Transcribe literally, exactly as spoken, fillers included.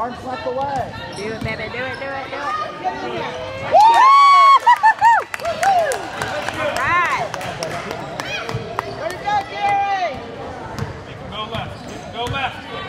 Arms left away. Do it, baby. Do it, do it, do it. Right. Way to go, Gary! You can go left. You can go left.